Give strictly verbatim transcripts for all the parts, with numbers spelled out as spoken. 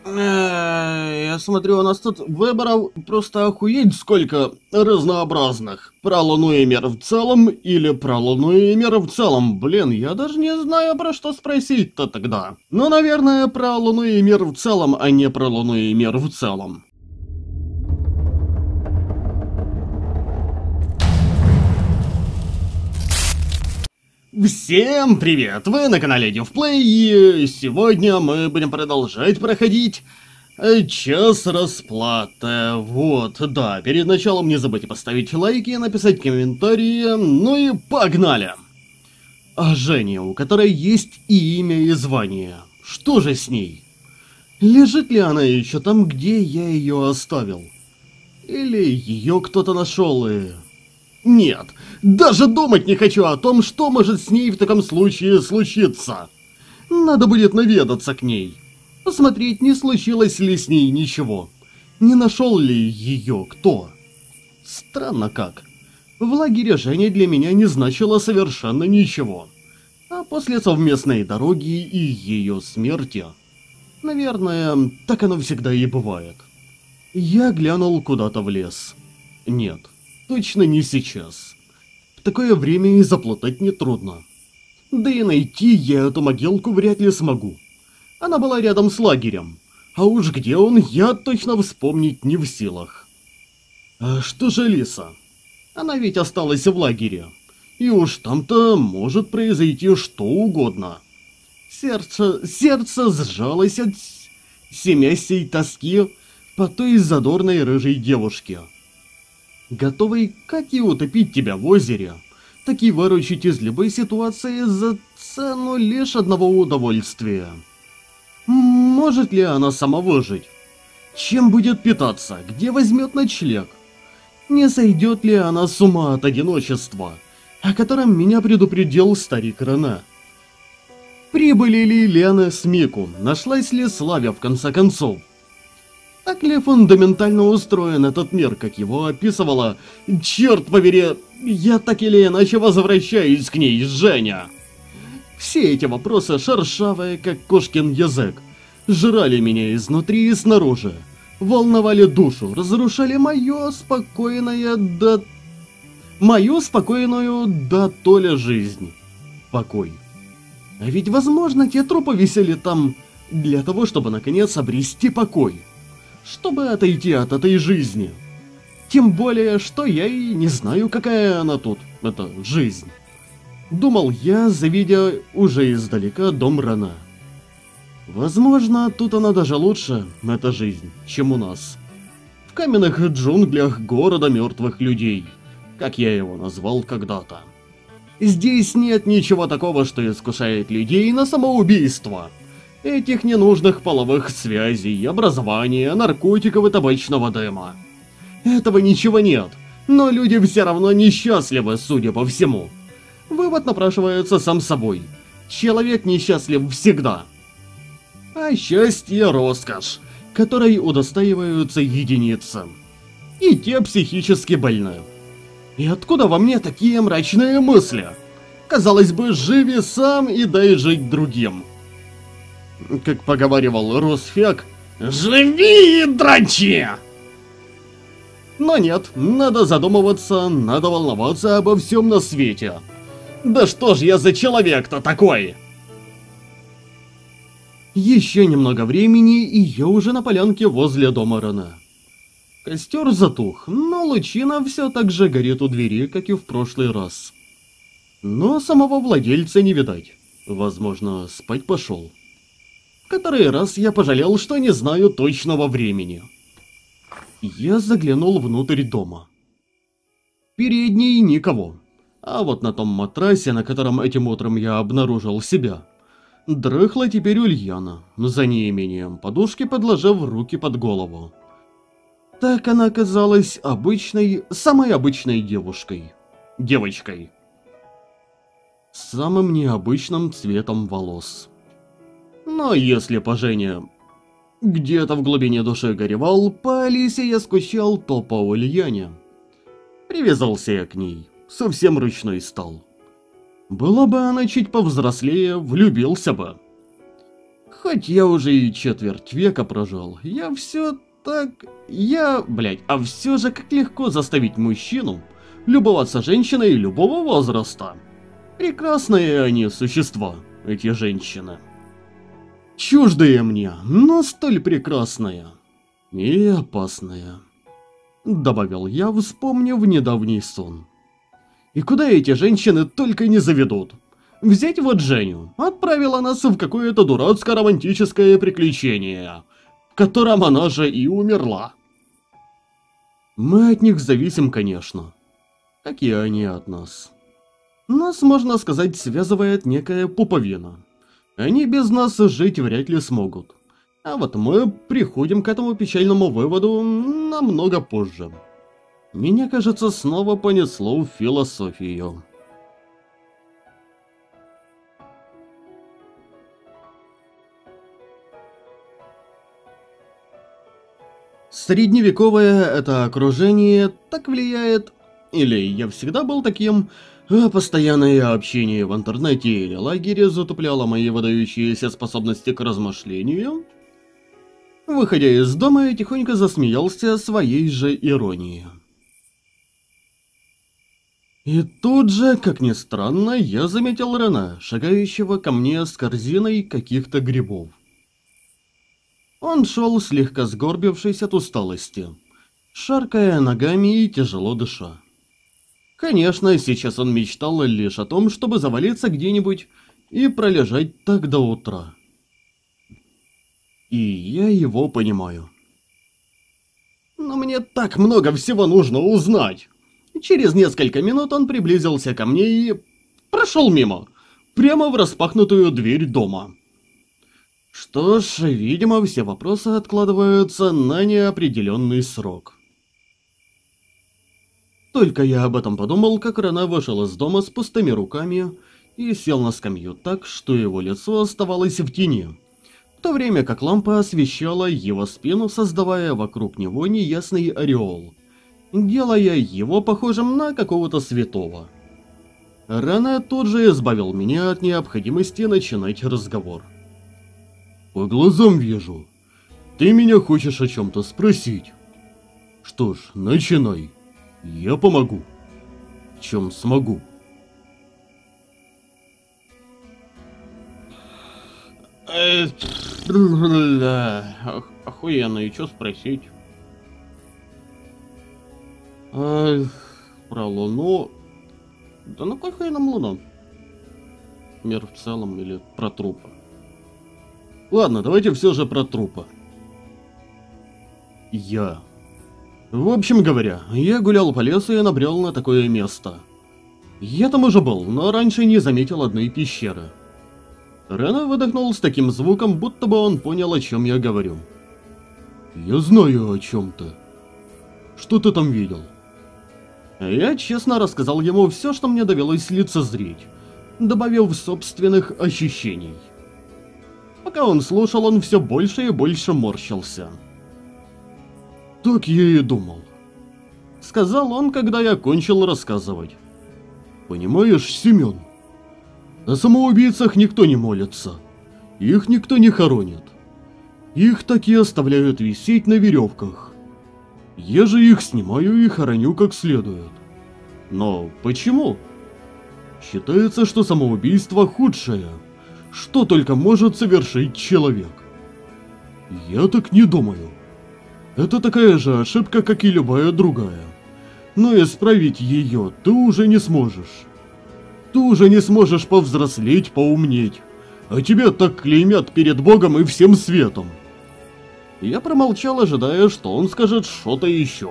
Э, Я смотрю, у нас тут выборов просто охуеть сколько разнообразных. Про Луну и мир в целом или про Луну и мир в целом. Блин, я даже не знаю, про что спросить-то тогда. Ну, наверное, про Луну и мир в целом, а не про Луну и мир в целом. Всем привет! Вы на канале Дювплей, и сегодня мы будем продолжать проходить э, час расплаты. Вот, да, перед началом не забудьте поставить лайки, написать комментарии, ну и погнали! А Женя, у которой есть и имя, и звание, что же с ней? Лежит ли она еще там, где я ее оставил? Или ее кто-то нашел и... Нет, даже думать не хочу о том, что может с ней в таком случае случиться. Надо будет наведаться к ней. Посмотреть, не случилось ли с ней ничего. Не нашел ли ее кто. Странно как. В лагере Женя для меня не значило совершенно ничего. А после совместной дороги и ее смерти... Наверное, так оно всегда и бывает. Я глянул куда-то в лес. Нет. Точно не сейчас. В такое время и заплутать нетрудно. Да и найти я эту могилку вряд ли смогу. Она была рядом с лагерем. А уж где он, я точно вспомнить не в силах. А что же Лиса? Она ведь осталась в лагере. И уж там-то может произойти что угодно. Сердце, сердце сжалось от семясей тоски по той задорной рыжей девушке, готовый как и утопить тебя в озере, так и выручить из любой ситуации за цену лишь одного удовольствия. Может ли она сама выжить? Чем будет питаться? Где возьмет ночлег? Не сойдет ли она с ума от одиночества, о котором меня предупредил старик Рене? Прибыли ли Лена с Мику? Нашлась ли Славя в конце концов? Так ли фундаментально устроен этот мир, как его описывала? Черт побери, я так или иначе возвращаюсь к ней, Женя. Все эти вопросы, шершавые, как кошкин язык, жрали меня изнутри и снаружи, волновали душу, разрушали мое спокойное да... мою спокойную да то ли жизнь. Покой. А ведь возможно те трупы висели там для того, чтобы наконец обрести покой. Чтобы отойти от этой жизни. Тем более, что я и не знаю, какая она тут, эта жизнь. Думал я, завидя уже издалека дом Рене. Возможно, тут она даже лучше, эта жизнь, чем у нас. В каменных джунглях города мертвых людей, как я его назвал когда-то. Здесь нет ничего такого, что искушает людей на самоубийство. Этих ненужных половых связей, образования, наркотиков и табачного дыма. Этого ничего нет, но люди все равно несчастливы, судя по всему. Вывод напрашивается сам собой. Человек несчастлив всегда. А счастье — роскошь, которой удостаиваются единицы. И те психически больные. И откуда во мне такие мрачные мысли? Казалось бы, живи сам и дай жить другим. Как поговаривал Русфек, живи и дрочи! Но нет, надо задумываться, надо волноваться обо всем на свете. Да что ж я за человек-то такой? Еще немного времени, и я уже на полянке возле дома Рене. Костер затух, но лучина все так же горит у двери, как и в прошлый раз. Но самого владельца не видать. Возможно, спать пошел. В который раз я пожалел, что не знаю точного времени. Я заглянул внутрь дома. В передней никого. А вот на том матрасе, на котором этим утром я обнаружил себя, дрыхла теперь Ульяна, за неимением подушки подложив руки под голову. Так она оказалась обычной, самой обычной девушкой. Девочкой. С самым необычным цветом волос. Но если по Жене где-то в глубине души горевал, по Алисе я скучал, то по Ульяне. Привязался я к ней, совсем ручной стал. Была бы она чуть повзрослее, влюбился бы. Хоть я уже и четверть века прожил, я все так... Я... Блять, а все же как легко заставить мужчину любоваться женщиной любого возраста. Прекрасные они существа, эти женщины. Чуждые мне, но столь прекрасные. И опасные. Добавил я, вспомнив недавний сон. И куда эти женщины только не заведут. Взять вот Женю, отправила нас в какое-то дурацкое романтическое приключение, в котором она же и умерла. Мы от них зависим, конечно, как и они от нас. Нас, можно сказать, связывает некая пуповина. Они без нас жить вряд ли смогут. А вот мы приходим к этому печальному выводу намного позже. Меня, кажется, снова понесло в философию. Средневековое это окружение так влияет, или я всегда был таким, а постоянное общение в интернете или лагере затупляло мои выдающиеся способности к размышлению. Выходя из дома, я тихонько засмеялся своей же иронией. И тут же, как ни странно, я заметил Рене, шагающего ко мне с корзиной каких-то грибов. Он шел, слегка сгорбившись от усталости, шаркая ногами и тяжело дыша. Конечно, сейчас он мечтал лишь о том, чтобы завалиться где-нибудь и пролежать так до утра. И я его понимаю. Но мне так много всего нужно узнать. Через несколько минут он приблизился ко мне и прошел мимо, прямо в распахнутую дверь дома. Что ж, видимо, все вопросы откладываются на неопределенный срок. Только я об этом подумал, как Рене вышел из дома с пустыми руками и сел на скамью так, что его лицо оставалось в тени, в то время как лампа освещала его спину, создавая вокруг него неясный ореол, делая его похожим на какого-то святого. Рене тут же избавил меня от необходимости начинать разговор. «По глазам вижу. Ты меня хочешь о чем-то спросить. Что ж, начинай. Я помогу. В чем смогу». Охуенно, и что спросить? А, про Луну... Да ну какая нам Луна? Мир в целом или про трупа? Ладно, давайте все же про трупа. Я... В общем говоря, я гулял по лесу и набрел на такое место. Я там уже был, но раньше не заметил одной пещеры. Рене выдохнул с таким звуком, будто бы он понял, о чем я говорю. Я знаю о чем-то. Что ты там видел? Я честно рассказал ему все, что мне довелось лицезреть, добавив собственных ощущений. Пока он слушал, он все больше и больше морщился. «Так я и думал», — сказал он, когда я кончил рассказывать. «Понимаешь, Семен, о самоубийцах никто не молится, их никто не хоронит. Их таки оставляют висеть на веревках. Я же их снимаю и хороню как следует. Но почему? Считается, что самоубийство худшее, что только может совершить человек. Я так не думаю. Это такая же ошибка, как и любая другая. Но исправить ее ты уже не сможешь. Ты уже не сможешь повзрослеть, поумнеть. А тебя так клеймят перед Богом и всем светом. Я промолчал, ожидая, что он скажет что-то еще.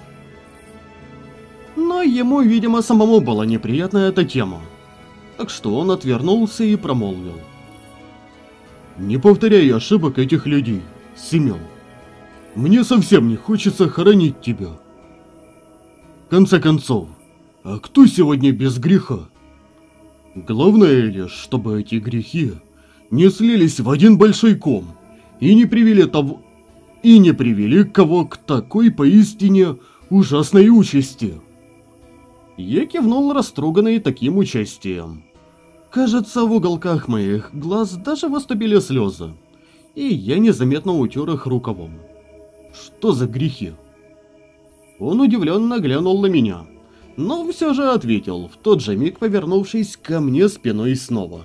Но ему, видимо, самому была неприятна эта тема. Так что он отвернулся и промолвил. «Не повторяй ошибок этих людей, Семен. Мне совсем не хочется хоронить тебя. В конце концов, а кто сегодня без греха? Главное лишь, чтобы эти грехи не слились в один большой ком и не привели того... и не привели кого к такой поистине ужасной участи». Я кивнул, растроганный таким участием. Кажется, в уголках моих глаз даже выступили слезы. и я незаметно утер их рукавом. Что за грехи? Он удивленно глянул на меня, но все же ответил, в тот же миг повернувшись ко мне спиной снова.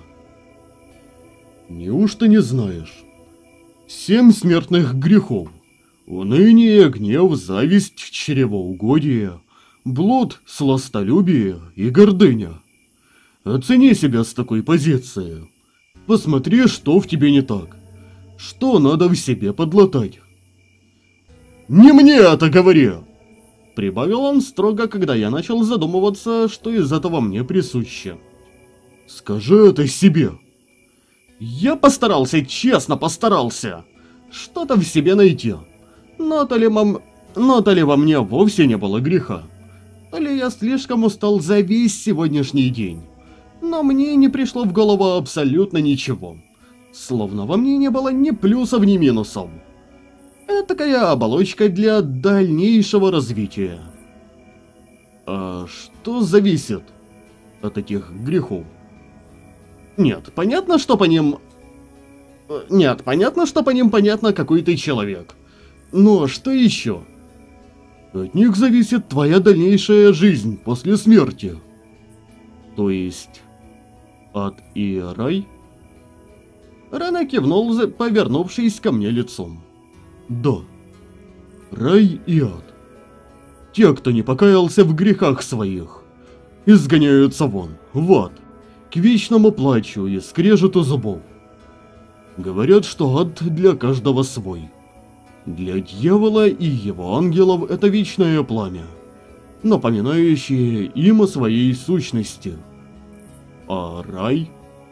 Неужто не знаешь? Семь смертных грехов. Уныние, гнев, зависть, чревоугодие, блуд, сластолюбие и гордыня. Оцени себя с такой позиции. Посмотри, что в тебе не так. Что надо в себе подлатать. «Не мне это говори!» Прибавил он строго, когда я начал задумываться, что из этого мне присуще. «Скажи это себе!» Я постарался, честно постарался. Что-то в себе найти. Но то ли, мам... Но то ли во мне вовсе не было греха. То ли я слишком устал за весь сегодняшний день. Но мне не пришло в голову абсолютно ничего. Словно во мне не было ни плюсов, ни минусов. Это такая оболочка для дальнейшего развития. А что зависит от этих грехов? Нет, понятно, что по ним... Нет, понятно, что по ним понятно, какой ты человек. Но что еще? От них зависит твоя дальнейшая жизнь после смерти. То есть... ад и рай? Рена кивнул, повернувшись ко мне лицом. Да. Рай и ад. Те, кто не покаялся в грехах своих, изгоняются вон, в ад, к вечному плачу и скрежету зубов. Говорят, что ад для каждого свой. Для дьявола и его ангелов это вечное пламя, напоминающее им о своей сущности. А рай?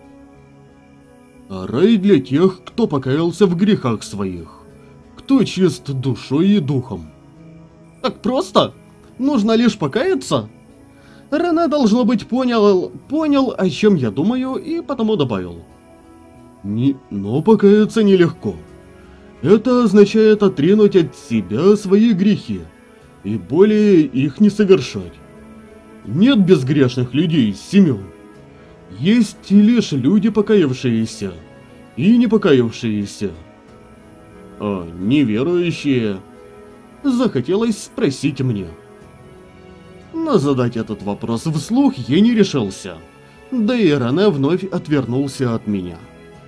А рай для тех, кто покаялся в грехах своих, кто чист душой и духом. Так просто? Нужно лишь покаяться? Рене, должно быть, понял, понял, о чем я думаю, и потому добавил. Не, но покаяться нелегко. Это означает отринуть от себя свои грехи и более их не совершать. Нет безгрешных людей, Семен. Есть лишь люди покаявшиеся и не покаявшиеся. А неверующие? Захотелось спросить мне. Но задать этот вопрос вслух я не решился. Да и Рене вновь отвернулся от меня.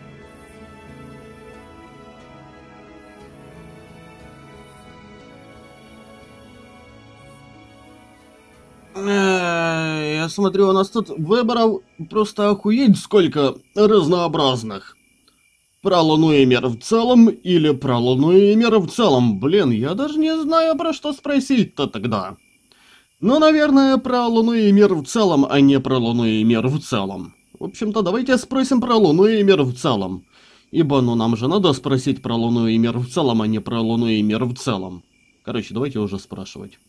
Я смотрю, у нас тут выборов просто охуеть сколько разнообразных. Про Луну и мир в целом или про Луну и мир в целом? Блин, я даже не знаю, про что спросить-то тогда. Ну, наверное, про Луну и мир в целом, а не про Луну и мир в целом. В общем-то, давайте спросим про Луну и мир в целом. Ибо, ну, нам же надо спросить про Луну и мир в целом, а не про Луну и мир в целом. Короче, давайте уже спрашивать.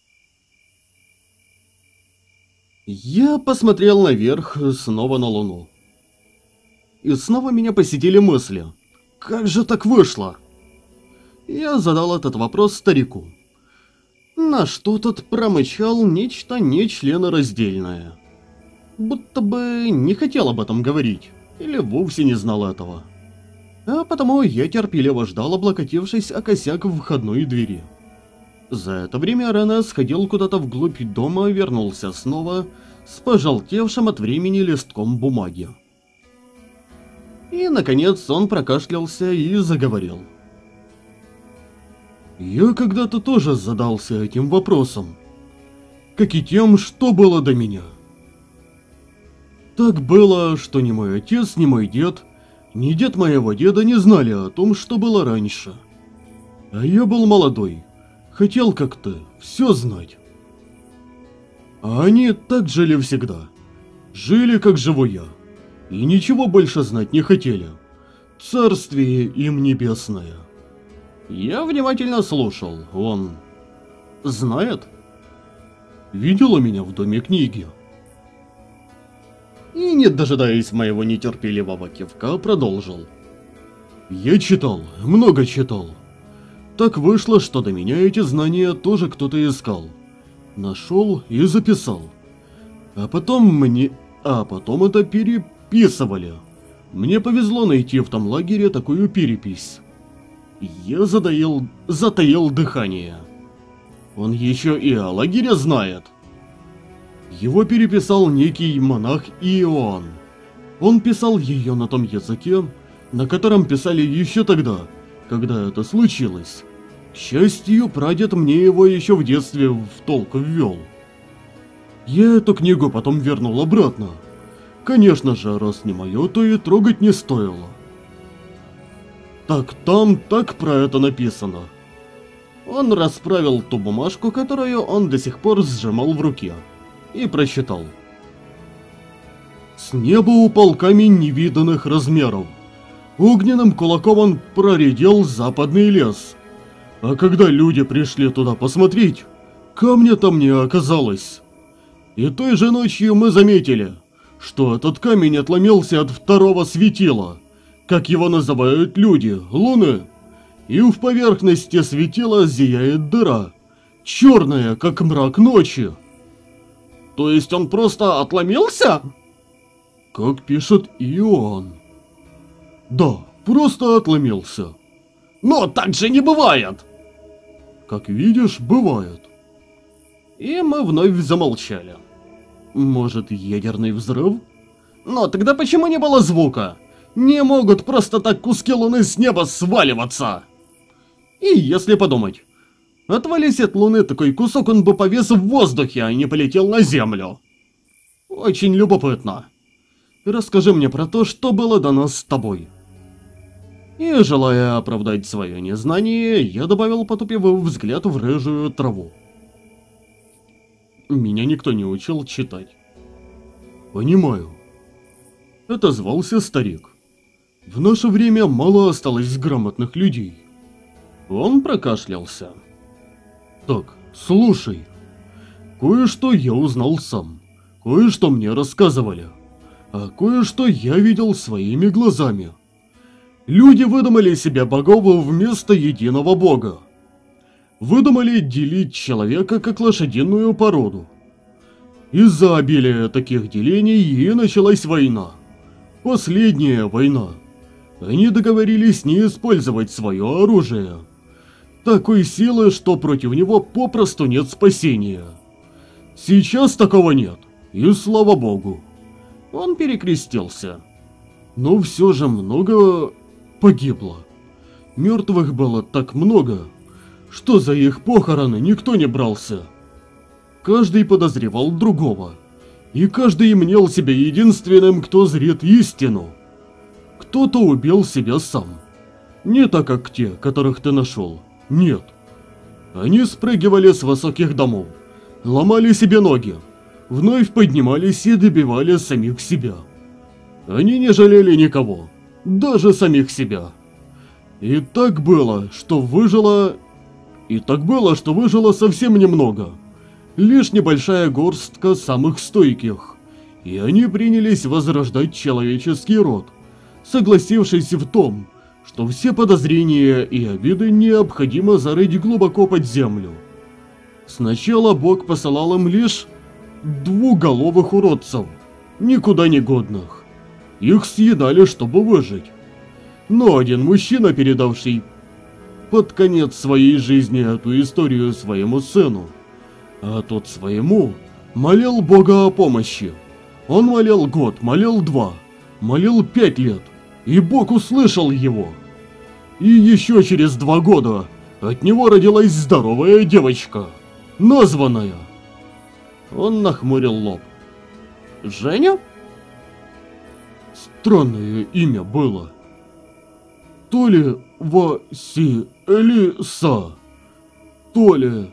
Я посмотрел наверх, снова на Луну. И снова меня посетили мысли. Как же так вышло? Я задал этот вопрос старику. На что тот промычал нечто нечленораздельное. Будто бы не хотел об этом говорить, или вовсе не знал этого. А потому я терпеливо ждал, облокотившись о косяк входной двери. За это время Рене сходил куда-то вглубь дома и вернулся снова с пожелтевшим от времени листком бумаги. И, наконец, он прокашлялся и заговорил. Я когда-то тоже задался этим вопросом, как и тем, что было до меня. Так было, что ни мой отец, ни мой дед, ни дед моего деда не знали о том, что было раньше. А я был молодой, хотел как ты, все знать. А они так жили всегда, жили как живу я, и ничего больше знать не хотели. Царствие им небесное. Я внимательно слушал, он... знает? Видела меня в доме книги. И, не дожидаясь моего нетерпеливого кивка, продолжил. Я читал, много читал. Так вышло, что до меня эти знания тоже кто-то искал. Нашел и записал. А потом мне... А потом это переписывали. Мне повезло найти в том лагере такую перепись. Я затаил, затаил дыхание. Он еще и о лагере знает. Его переписал некий монах Иоанн. Он писал ее на том языке, на котором писали еще тогда, когда это случилось. К счастью, прадед мне его еще в детстве в толк ввел. Я эту книгу потом вернул обратно. Конечно же, раз не мое, то и трогать не стоило. Так там так про это написано. Он расправил ту бумажку, которую он до сих пор сжимал в руке, и прочитал. С неба упал камень невиданных размеров. Огненным кулаком он проредил западный лес. А когда люди пришли туда посмотреть, камня там не оказалось. И той же ночью мы заметили, что этот камень отломился от второго светила, как его называют люди, луны. И в поверхности светила зияет дыра, черная, как мрак ночи. То есть он просто отломился? Как пишет Иоанн. Да, просто отломился. Но так же не бывает. Как видишь, бывает. И мы вновь замолчали. Может, ядерный взрыв? Но тогда почему не было звука? Не могут просто так куски луны с неба сваливаться. И если подумать, отвались от луны такой кусок, он бы повис в воздухе, а не полетел на землю. Очень любопытно. Расскажи мне про то, что было до нас с тобой. И, желая оправдать свое незнание, я добавил, потупив взгляд в рыжую траву. Меня никто не учил читать. Понимаю. Отозвался старик. В наше время мало осталось грамотных людей. Он прокашлялся. Так, слушай. Кое-что я узнал сам. Кое-что мне рассказывали. А кое-что я видел своими глазами. Люди выдумали себе богов вместо единого бога. Выдумали делить человека как лошадиную породу. Из-за обилия таких делений и началась война. Последняя война. Они договорились не использовать свое оружие. Такой силы, что против него попросту нет спасения. Сейчас такого нет, и слава богу. Он перекрестился. Но все же много погибло. Мертвых было так много, что за их похороны никто не брался. Каждый подозревал другого, и каждый мнел себя единственным, кто зрит истину. Кто-то убил себя сам. Не так, как те, которых ты нашел. Нет. Они спрыгивали с высоких домов, ломали себе ноги, вновь поднимались и добивали самих себя. Они не жалели никого, даже самих себя. И так было, что выжило... И так было, что выжило совсем немного. Лишь небольшая горстка самых стойких. И они принялись возрождать человеческий род, согласившись в том, что все подозрения и обиды необходимо зарыть глубоко под землю. Сначала Бог посылал им лишь двуголовых уродцев, никуда не годных. Их съедали, чтобы выжить. Но один мужчина, передавший под конец своей жизни эту историю своему сыну, а тот своему, молил Бога о помощи. Он молил год, молил два, молил пять лет, и Бог услышал его. И еще через два года от него родилась здоровая девочка, названная. Он нахмурил лоб. Женя? Странное имя было. То ли Василиса, то ли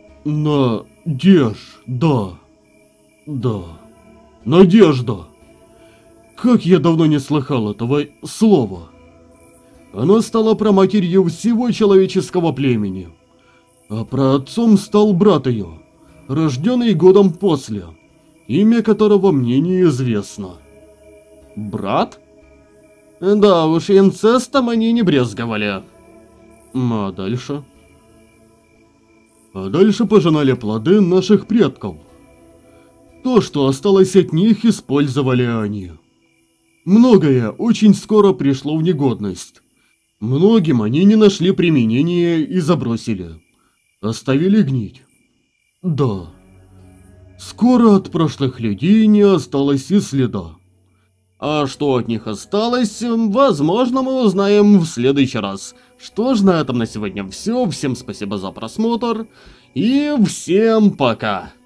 Надежда. Да, Надежда. Как я давно не слыхал этого слова. Она стала праматерью всего человеческого племени. А праотцом стал брат ее, рожденный годом после, имя которого мне неизвестно. Брат? Да уж, инцестом они не брезговали. А дальше? А дальше пожинали плоды наших предков. То, что осталось от них, использовали они. Многое очень скоро пришло в негодность. Многим они не нашли применения и забросили. Оставили гнить. Да. Скоро от прошлых людей не осталось и следа. А что от них осталось, возможно, мы узнаем в следующий раз. Что ж, на этом на сегодня все. Всем спасибо за просмотр. И всем пока.